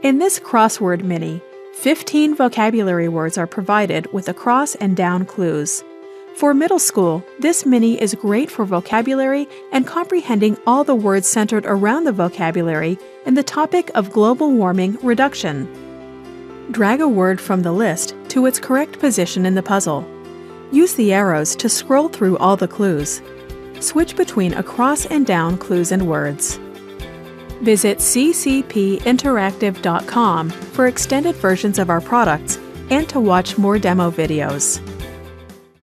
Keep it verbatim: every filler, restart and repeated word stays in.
In this Crossword Mini, fifteen vocabulary words are provided with across and down clues. For middle school, this mini is great for vocabulary and comprehending all the words centered around the vocabulary and the topic of global warming reduction. Drag a word from the list to its correct position in the puzzle. Use the arrows to scroll through all the clues. Switch between across and down clues and words. Visit c c p interactive dot com for extended versions of our products and to watch more demo videos.